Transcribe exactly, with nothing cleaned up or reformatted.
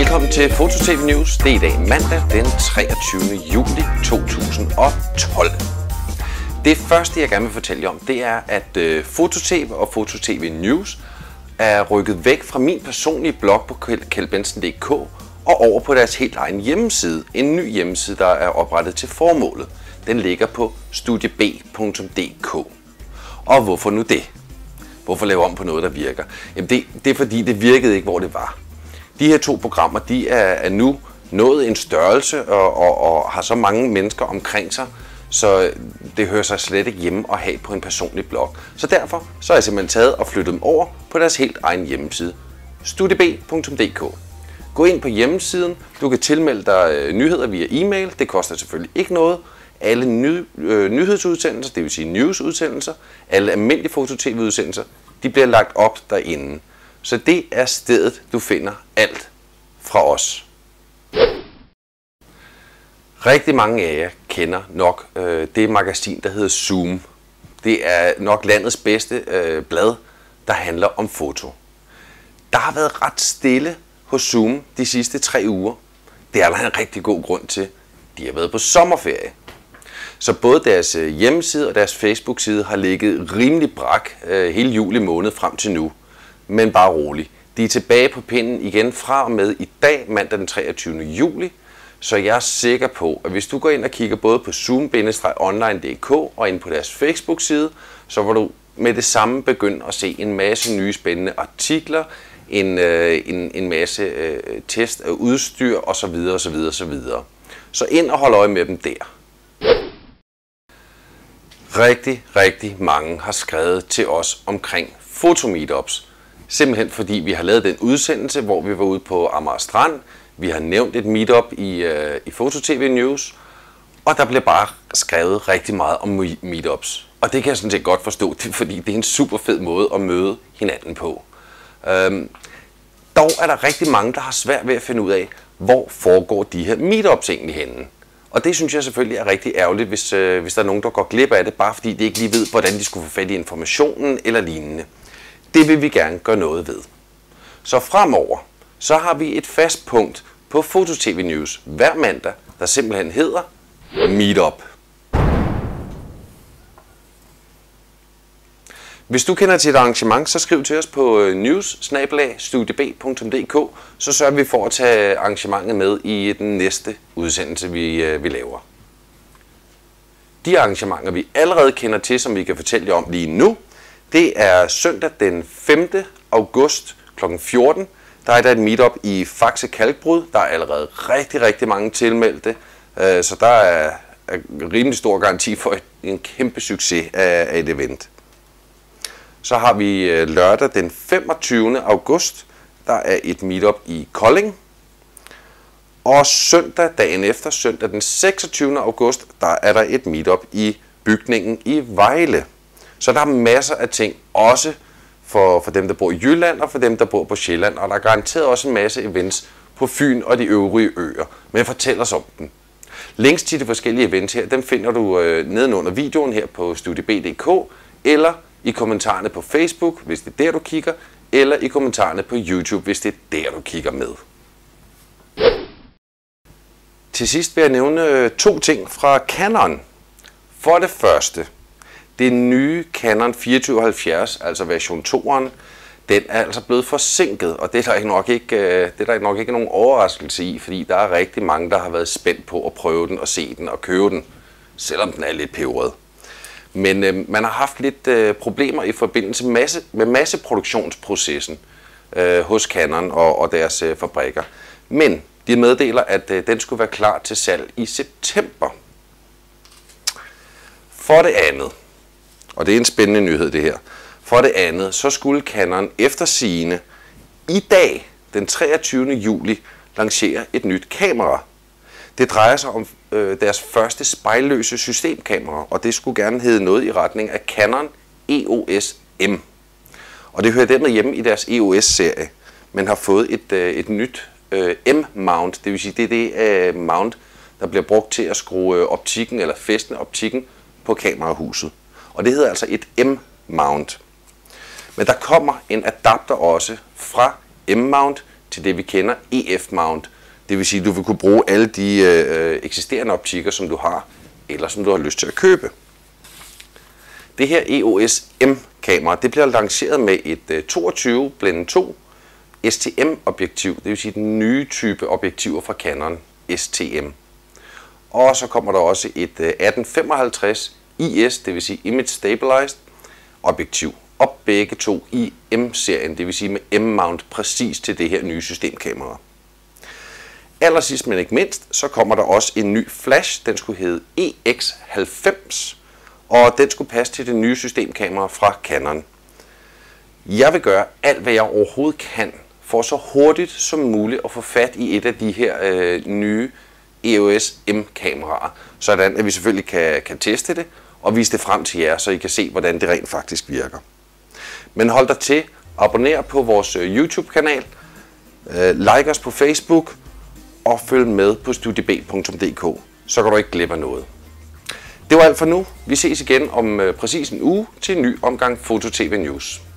Velkommen til Foto-T V News. Det er i dag mandag den treogtyvende juli to tusind og tolv. Det første, jeg gerne vil fortælle jer om, det er, at uh, Foto-T V og Foto-T V News er rykket væk fra min personlige blog på kjeld bentzen punktum d k og over på deres helt egen hjemmeside. En ny hjemmeside, der er oprettet til formålet. Den ligger på studieb punktum d k. Og hvorfor nu det? Hvorfor lave om på noget, der virker? Jamen det, det er fordi, det virkede ikke, hvor det var. De her to programmer, de er, er nu nået en størrelse og, og, og har så mange mennesker omkring sig, så det hører sig slet ikke hjemme at have på en personlig blog. Så derfor så har jeg simpelthen taget og flyttet dem over på deres helt egen hjemmeside, studieb punktum d k. Gå ind på hjemmesiden, du kan tilmelde dig øh, nyheder via e-mail, det koster selvfølgelig ikke noget. Alle ny, øh, nyhedsudsendelser, det vil sige newsudsendelser, alle almindelige Foto-T V-udsendelser, de bliver lagt op derinde. Så det er stedet, du finder alt fra os. Rigtig mange af jer kender nok øh, det magasin, der hedder Zoom. Det er nok landets bedste øh, blad, der handler om foto. Der har været ret stille hos Zoom de sidste tre uger. Det er der en rigtig god grund til. De har været på sommerferie. Så både deres hjemmeside og deres Facebook-side har ligget rimelig brak øh, hele juli måned frem til nu. Men bare rolig. De er tilbage på pinden igen fra og med i dag, mandag den treogtyvende juli. Så jeg er sikker på, at hvis du går ind og kigger både på zoom bindestreg online punktum d k og ind på deres Facebook-side, så vil du med det samme begynde at se en masse nye spændende artikler, en, øh, en, en masse øh, test af udstyr osv. osv. osv. Så ind og hold øje med dem der. Rigtig, rigtig mange har skrevet til os omkring fotomeetups. Simpelthen fordi vi har lavet den udsendelse, hvor vi var ude på Amager Strand. Vi har nævnt et meetup i, uh, i Foto-T V News. Og der bliver bare skrevet rigtig meget om meetups. Og det kan jeg sådan set godt forstå, fordi det er en super fed måde at møde hinanden på. Øhm, dog er der rigtig mange, der har svært ved at finde ud af, hvor foregår de her meetups egentlig henne. Og det synes jeg selvfølgelig er rigtig ærgerligt, hvis, øh, hvis der er nogen, der går glip af det, bare fordi de ikke lige ved, hvordan de skulle få fat i informationen eller lignende. Det vil vi gerne gøre noget ved. Så fremover, så har vi et fast punkt på Foto-T V News hver mandag, der simpelthen hedder Meetup. Hvis du kender til et arrangement, så skriv til os på news snabel-a studieb punktum d k, så sørger vi for at tage arrangementet med i den næste udsendelse, vi, vi laver. De arrangementer, vi allerede kender til, som vi kan fortælle jer om lige nu, det er søndag den femte august klokken fjorten. Der er der et meetup i Faxe Kalkbrud. Der er allerede rigtig, rigtig mange tilmeldte, så der er rimelig stor garanti for en kæmpe succes af et event. Så har vi lørdag den femogtyvende august, der er et meetup i Kolding. Og søndag dagen efter, søndag den seksogtyvende august, der er der et meetup i bygningen i Vejle. Så der er masser af ting, også for, for dem, der bor i Jylland og for dem, der bor på Sjælland. Og der er garanteret også en masse events på Fyn og de øvrige øer. Men fortæl os om dem. Links til de forskellige events her, dem finder du øh, nedenunder videoen her på studieb punktum d k, eller i kommentarerne på Facebook, hvis det er der, du kigger, eller i kommentarerne på YouTube, hvis det er der, du kigger med. Til sidst vil jeg nævne to ting fra Canon. For det første, det nye Canon fireogtyve halvfjerds, altså version to'eren, den er altså blevet forsinket, og det er der ikke nok ikke, det er der nok ikke nogen overraskelse i, fordi der er rigtig mange, der har været spændt på at prøve den og se den og købe den, selvom den er lidt peberet. Men øh, man har haft lidt øh, problemer i forbindelse med, masse, med masseproduktionsprocessen øh, hos Canon og, og deres øh, fabrikker. Men de meddeler, at øh, den skulle være klar til salg i september. For det andet, og det er en spændende nyhed det her, for det andet, så skulle Canon efter sigende i dag, den treogtyvende juli, lancere et nyt kamera. Det drejer sig om øh, deres første spejlløse systemkamera, og det skulle gerne hedde noget i retning af Canon E O S M. Og det hører dermed hjemme i deres E O S-serie, men har fået et, øh, et nyt øh, M-mount, det vil sige, det er det øh, mount, der bliver brugt til at skrue øh, optikken eller fæstne optikken på kamerahuset. Og det hedder altså et M-mount. Men der kommer en adapter også fra M-mount til det, vi kender E F-mount. Det vil sige, at du vil kunne bruge alle de øh, eksisterende optikker, som du har, eller som du har lyst til at købe. Det her E O S M-kamera, det bliver lanceret med et øh, toogtyve blende to S T M-objektiv, det vil sige den nye type objektiver fra Canon S T M. Og så kommer der også et øh, atten femoghalvtreds I S, det vil sige Image Stabilized objektiv, og begge to i M-serien, det vil sige med M-mount præcis til det her nye systemkamera. Allersidst, men ikke mindst, så kommer der også en ny flash, den skulle hedde E X halvfems, og den skulle passe til det nye systemkamera fra Canon. Jeg vil gøre alt, hvad jeg overhovedet kan, for så hurtigt som muligt at få fat i et af de her øh, nye E O S M-kameraer, sådan at vi selvfølgelig kan, kan teste det og vise det frem til jer, så I kan se, hvordan det rent faktisk virker. Men hold dig til, abonner på vores YouTube-kanal, øh, like os på Facebook og følg med på studie b punktum d k, så kan du ikke glemme noget. Det var alt for nu. Vi ses igen om øh, præcis en uge til en ny omgang Foto T V News.